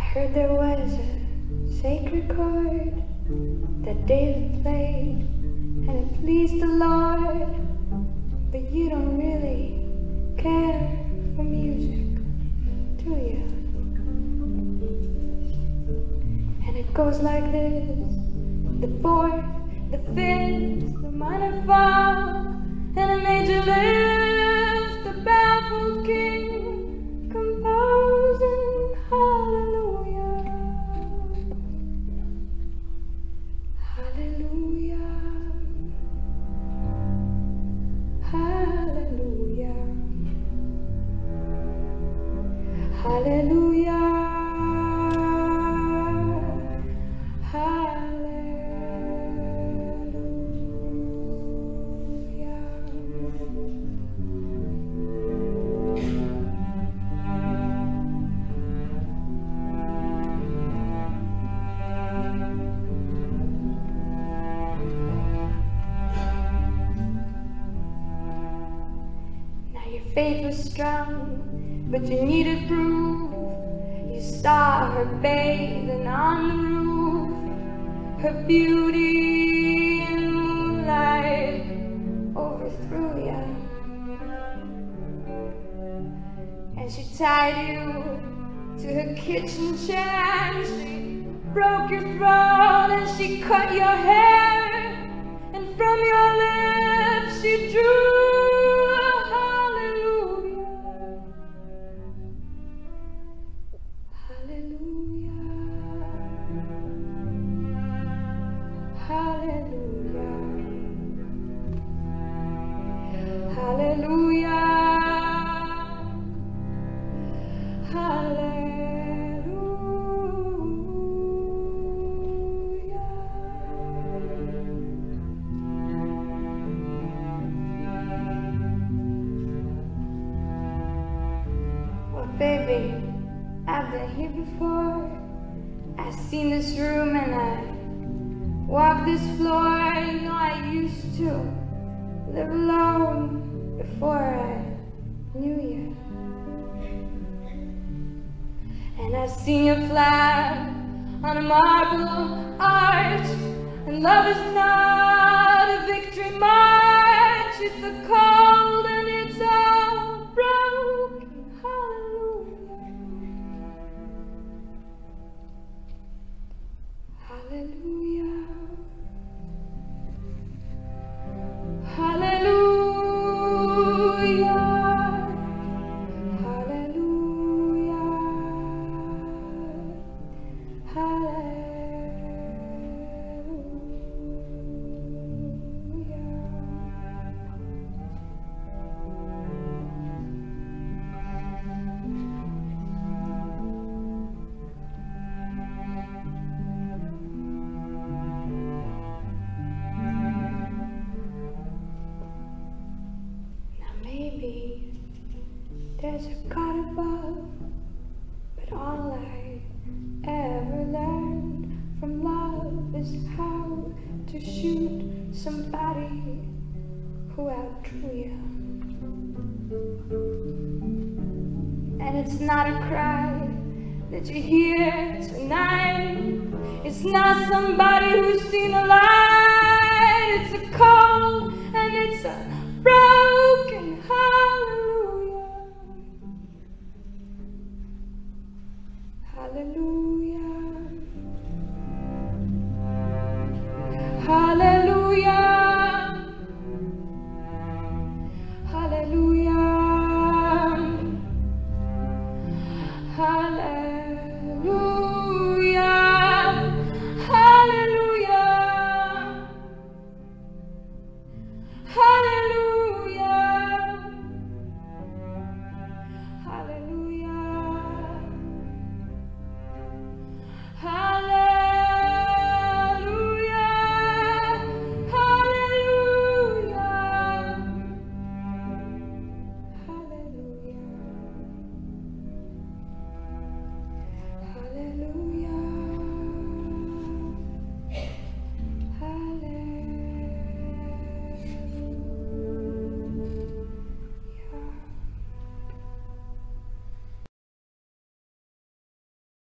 heard there was a sacred chord that David played, and it pleased the Lord. But you don't really care for music, do you? And it goes like this: the fourth, the fifth, the minor fall, and a major lift, the baffled king composing hallelujah, hallelujah, hallelujah, hallelujah. Your faith was strong, but you needed proof. You saw her bathing on the roof. Her beauty in the moonlight overthrew you, and she tied you to her kitchen chair, and she broke your throat, and she cut your hair, and from your lips she drew hallelujah, hallelujah, hallelujah. Well, baby, I've been here before. I've seen this room and I walk this floor. You know, I used to live alone before I knew you. And I've seen your flag on a marble arch, and love is not a victory march. It's a cold and it's a broken hallelujah, hallelujah. Hallelujah, hallelujah, hallelujah. Maybe there's a God above, but all I ever learned from love is how to shoot somebody who outdrew you. And it's not a cry that you hear tonight. It's not somebody who's seen the light. It's a cold and it's a broken hallelujah, hallelujah.